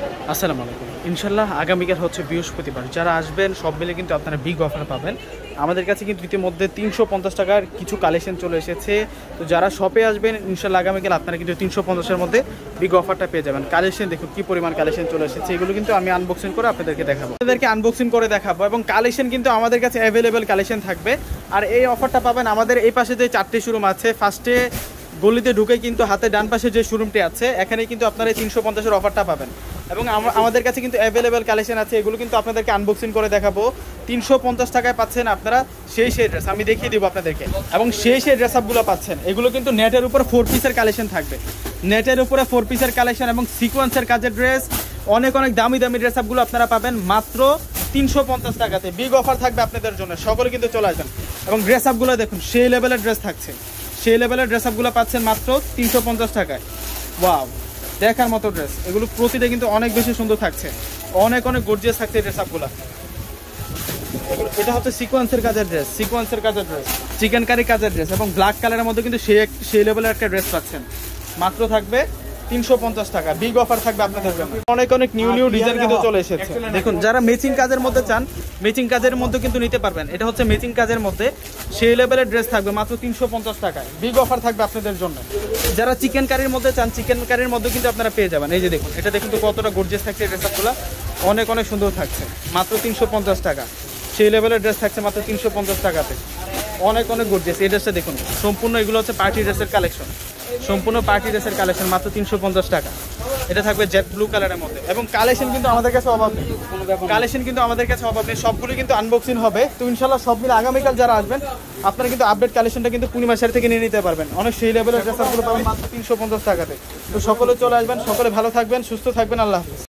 আসসালামু আলাইকুম। ইনশাল্লাহ আগামীকাল হচ্ছে বৃহস্পতিবার, যারা আসবেন সব মিলে কিন্তু আপনারা বিগ অফার পাবেন। আমাদের কাছে কিন্তু ইতিমধ্যে 350 টাকার কিছু কালেকশন চলে এসেছে। তো যারা শপে আসবেন ইনশাল্লাহ আগামীকাল আপনারা কিন্তু 350-এর মধ্যে বিগ অফারটা পেয়ে যাবেন। কালেকশন দেখুন কী পরিমাণ কালেকশন চলে এসেছে, এগুলো কিন্তু আমি আনবক্সিং করে আপনাদেরকে দেখাবো এবং কালেকশন কিন্তু আমাদের কাছে অ্যাভেলেবেল কালেকশন থাকবে। আর এই অফারটা পাবেন আমাদের এই পাশে যে 4টি শোরুম আছে, ফার্স্টে গলিতে ঢুকে কিন্তু হাতে ডান পাশে যে শোরুমটি আছে এখানে কিন্তু আপনারা এই 350-এর অফারটা পাবেন। এবং আমাদের কাছে কিন্তু অ্যাভেলেবেল কালেকশন আছে, এগুলো কিন্তু আপনাদেরকে আনবক্সিং করে দেখাবো। 350 টাকায় পাচ্ছেন আপনারা সেই ড্রেস, আমি দেখিয়ে দিব আপনাদেরকে। এবং সেই ড্রেস আপগুলো পাচ্ছেন, এগুলো কিন্তু নেটের উপর 4 পিসের কালেকশন থাকবে। নেটের উপরে 4 পিসের কালেকশন এবং সিকোয়েন্সের কাজের ড্রেস, অনেক দামি দামি ড্রেস আপগুলো আপনারা পাবেন মাত্র 350 টাকাতে। বিগ অফার থাকবে আপনাদের জন্য, সকলে কিন্তু চলে আসবেন। এবং ড্রেস আপগুলো দেখুন সেই লেভেলের ড্রেস থাকছে, সেই লেভেলের ড্রেস আপগুলো পাচ্ছেন মাত্র 350 টাকায়। ওয়াও, দেখার মতো ড্রেস, এগুলো প্রতিটা কিন্তু অনেক বেশি সুন্দর থাকছে, অনেক গর্জিয়াস থাকছে ড্রেস আপগুলো। এটা হচ্ছে সিকোয়েন্সের কাজের ড্রেস, চিকেন কারি কাজের ড্রেস এবং ব্ল্যাক কালারের মধ্যে কিন্তু সেই লেভেলের একটা ড্রেস পাচ্ছেন। মাত্র থাকবে 350 টাকা, বিগ অফার থাকবে আপনাদের জন্য। অনেক নিউ ডিজাইন কিন্তু চলে এসেছে। দেখুন, যারা ম্যাচিং কাজের মধ্যে চান, ম্যাচিং কাজের মধ্যে কিন্তু নিতে পারবেন। এটা হচ্ছে ম্যাচিং কাজের মধ্যে সেই লেভেলের ড্রেস থাকবে মাত্র 350 টাকায়, বিগ অফার থাকবে আপনাদের জন্য। যারা চিকেন কারির মধ্যে চান, চিকেন কারির মধ্যে কিন্তু আপনারা পেয়ে যাবেন। এই যে দেখুন, এটা দেখুন তো কতটা গর্জিয়াস থাকছে, ড্রেস আপগুলো অনেক সুন্দর থাকছে। মাত্র 350 টাকা সেই লেভেলের ড্রেস থাকছে মাত্র 350 টাকাতে, অনেক গর্জিয়াস। এই ড্রেসটা দেখুন, সম্পূর্ণ এগুলো হচ্ছে পার্টি ড্রেসের কালেকশন, সম্পূর্ণ পার্টি ড্রেসের কালেকশন মাত্র 350 টাকা। এটা থাকবে জেট ব্লু কালারের মধ্যে। এবং কালেকশন কিন্তু আমাদের কাছে অভাব নেই, সবগুলো কিন্তু আনবক্সিং হবে। তো ইনশাল্লাহ সব মিলে আগামীকাল যারা আসবেন আপনারা কিন্তু আপডেট কালেকশনটা কিন্তু পূর্ণিমা শাড়ি থেকে নিয়ে নিতে পারবেন। অনেক সেই লেভেলের ড্রেসগুলো পাবেন মাত্র 350 টাকাতে। তো সকলে চলে আসবেন, সকলে ভালো থাকবেন, সুস্থ থাকবেন, আল্লাহ হাফেজ।